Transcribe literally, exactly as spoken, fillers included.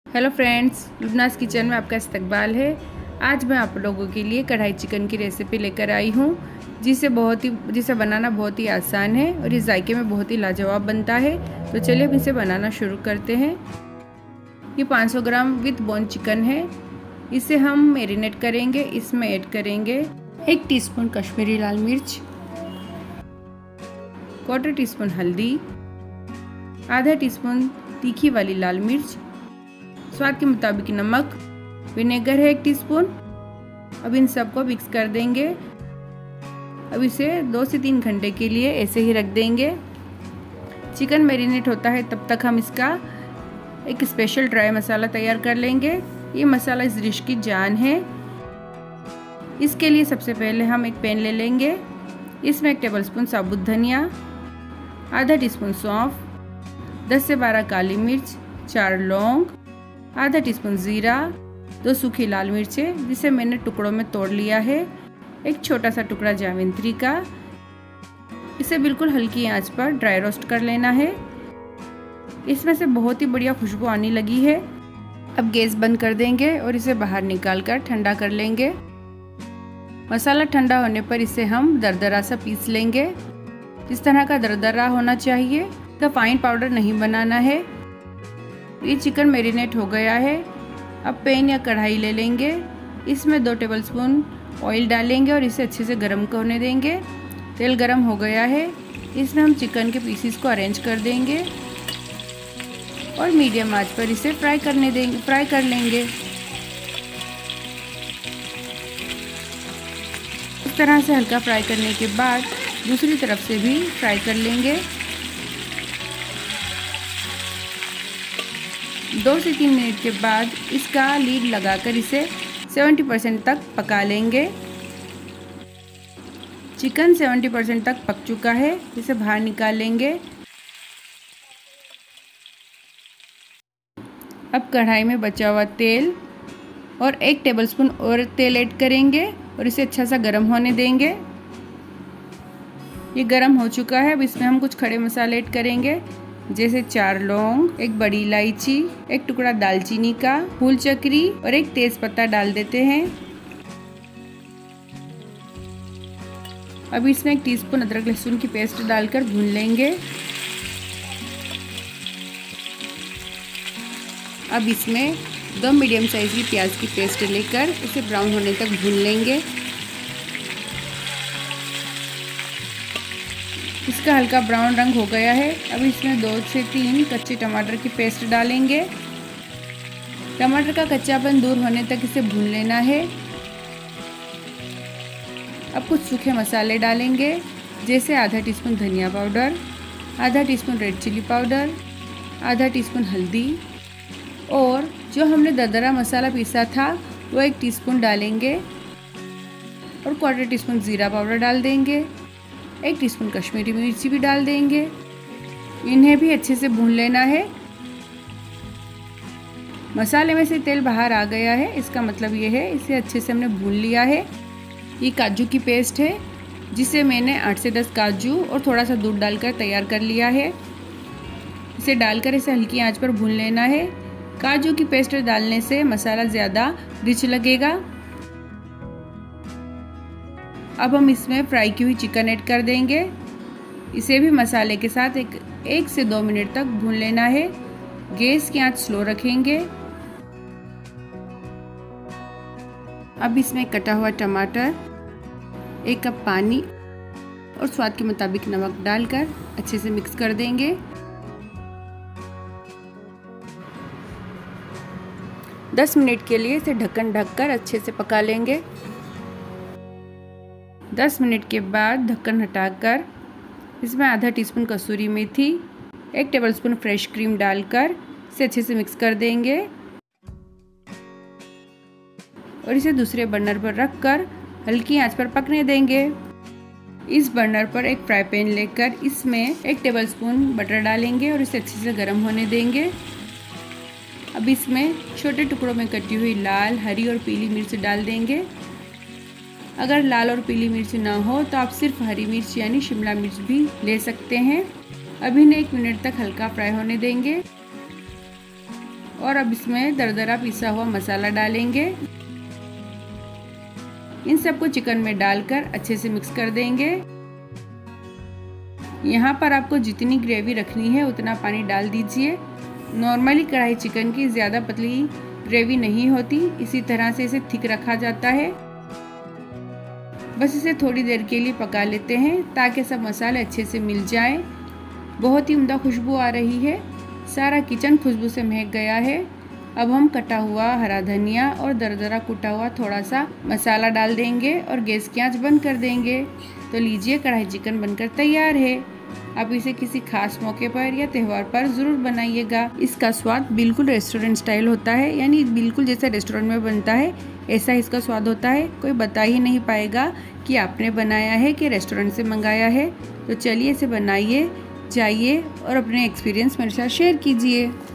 Hello friends, लुबनास kitchen में आपका इस्तकबाल है। आज मैं आप लोगों के लिए कढ़ाई चिकन की रेसिपी लेकर आई हूँ, जिसे बहुत ही जिसे बनाना बहुत ही आसान है और इस जायके में बहुत ही लाजवाब बनता है। तो चलिए अब इसे बनाना शुरू करते हैं। ये पाँच सौ ग्राम विथ बोन चिकन है। इसे हम मैरिनेट करेंगे। इसमें ऐड करेंगे एक टीस्पून कश्मीरी लाल मिर्च, क्वार्टर टी स्पून हल्दी, आधा टीस्पून तीखी वाली लाल मिर्च, स्वाद के मुताबिक नमक, विनेगर है एक टीस्पून। अब इन सबको मिक्स कर देंगे। अब इसे दो से तीन घंटे के लिए ऐसे ही रख देंगे। चिकन मैरिनेट होता है तब तक हम इसका एक स्पेशल ड्राई मसाला तैयार कर लेंगे। ये मसाला इस डिश की जान है। इसके लिए सबसे पहले हम एक पैन ले लेंगे। इसमें एक टेबलस्पून साबुत धनिया, आधा टीस्पून सौंफ, दस से बारह काली मिर्च, चार लौंग, आधा टीस्पून जीरा, दो सूखी लाल मिर्चें जिसे मैंने टुकड़ों में तोड़ लिया है, एक छोटा सा टुकड़ा जावित्री का। इसे बिल्कुल हल्की आंच पर ड्राई रोस्ट कर लेना है। इसमें से बहुत ही बढ़िया खुशबू आने लगी है। अब गैस बंद कर देंगे और इसे बाहर निकाल कर ठंडा कर लेंगे। मसाला ठंडा होने पर इसे हम दरदरा सा पीस लेंगे। इस तरह का दरदरा होना चाहिए, तो फाइन पाउडर नहीं बनाना है। ये चिकन मैरिनेट हो गया है। अब पैन या कढ़ाई ले लेंगे। इसमें दो टेबलस्पून ऑयल डालेंगे और इसे अच्छे से गर्म होने देंगे। तेल गर्म हो गया है। इसमें हम चिकन के पीसीस को अरेंज कर देंगे और मीडियम आंच पर इसे फ्राई करने देंगे फ्राई कर लेंगे। इस तरह से हल्का फ्राई करने के बाद दूसरी तरफ से भी फ्राई कर लेंगे। दो से तीन मिनट के बाद इसका लीड लगाकर इसे सत्तर परसेंट तक पका लेंगे। चिकन सत्तर परसेंट तक पक चुका है। इसे बाहर निकाल लेंगे। अब कढ़ाई में बचा हुआ तेल और एक टेबलस्पून और तेल ऐड करेंगे और इसे अच्छा सा गर्म होने देंगे। ये गर्म हो चुका है। अब इसमें हम कुछ खड़े मसाले ऐड करेंगे, जैसे चार लौंग, एक बड़ी इलायची, एक टुकड़ा दालचीनी का, फूल चक्री और एक तेज पत्ता डाल देते हैं। अब इसमें एक टीस्पून अदरक लहसुन की पेस्ट डालकर भून लेंगे। अब इसमें दो मीडियम साइज की प्याज की पेस्ट लेकर इसे ब्राउन होने तक भून लेंगे। इसका हल्का ब्राउन रंग हो गया है। अब इसमें दो से तीन कच्चे टमाटर की पेस्ट डालेंगे। टमाटर का कच्चापन दूर होने तक इसे भून लेना है। अब कुछ सूखे मसाले डालेंगे, जैसे आधा टीस्पून धनिया पाउडर, आधा टीस्पून रेड चिली पाउडर, आधा टीस्पून हल्दी और जो हमने दरदरा मसाला पीसा था वो एक टीस्पून डालेंगे और क्वार्टर टीस्पून ज़ीरा पाउडर डाल देंगे। एक टीस्पून कश्मीरी मिर्ची भी डाल देंगे। इन्हें भी अच्छे से भून लेना है। मसाले में से तेल बाहर आ गया है, इसका मतलब ये है इसे अच्छे से हमने भून लिया है। ये काजू की पेस्ट है, जिसे मैंने आठ से दस काजू और थोड़ा सा दूध डालकर तैयार कर लिया है। इसे डालकर इसे हल्की आंच पर भून लेना है। काजू की पेस्ट डालने से मसाला ज़्यादा रिच लगेगा। अब हम इसमें फ्राई की हुई चिकन ऐड कर देंगे। इसे भी मसाले के साथ एक एक से दो मिनट तक भून लेना है। गैस की आंच स्लो रखेंगे। अब इसमें कटा हुआ टमाटर, एक कप पानी और स्वाद के मुताबिक नमक डालकर अच्छे से मिक्स कर देंगे। दस मिनट के लिए इसे ढक्कन ढककर अच्छे से पका लेंगे। दस मिनट के बाद ढक्कन हटाकर इसमें आधा टीस्पून कसूरी मेथी, एक टेबलस्पून फ्रेश क्रीम डालकर इसे अच्छे से मिक्स कर देंगे और इसे दूसरे बर्नर पर रखकर हल्की आंच पर पकने देंगे। इस बर्नर पर एक फ्राई पैन लेकर इसमें एक टेबलस्पून बटर डालेंगे और इसे अच्छे से गर्म होने देंगे। अब इसमें छोटे टुकड़ों में कटी हुई लाल, हरी और पीली मिर्च डाल देंगे। अगर लाल और पीली मिर्च ना हो तो आप सिर्फ हरी मिर्च यानी शिमला मिर्च भी ले सकते हैं। अब इन्हें एक मिनट तक हल्का फ्राई होने देंगे। और अब इसमें दरदरा पिसा हुआ मसाला डालेंगे। इन सबको चिकन में डालकर अच्छे से मिक्स कर देंगे। यहाँ पर आपको जितनी ग्रेवी रखनी है उतना पानी डाल दीजिए। नॉर्मली कढ़ाई चिकन की ज़्यादा पतली ग्रेवी नहीं होती, इसी तरह से इसे थिक रखा जाता है। बस इसे थोड़ी देर के लिए पका लेते हैं ताकि सब मसाले अच्छे से मिल जाएं। बहुत ही उम्दा खुशबू आ रही है, सारा किचन खुशबू से महक गया है। अब हम कटा हुआ हरा धनिया और दरदरा कुटा हुआ थोड़ा सा मसाला डाल देंगे और गैस की आंच बंद कर देंगे। तो लीजिए, कढ़ाई चिकन बनकर तैयार है। आप इसे किसी खास मौके पर या त्यौहार पर ज़रूर बनाइएगा। इसका स्वाद बिल्कुल रेस्टोरेंट स्टाइल होता है, यानी बिल्कुल जैसा रेस्टोरेंट में बनता है ऐसा इसका स्वाद होता है। कोई बता ही नहीं पाएगा कि आपने बनाया है कि रेस्टोरेंट से मंगाया है। तो चलिए इसे बनाइए, जाइए और अपने एक्सपीरियंस मेरे साथ शेयर कीजिए।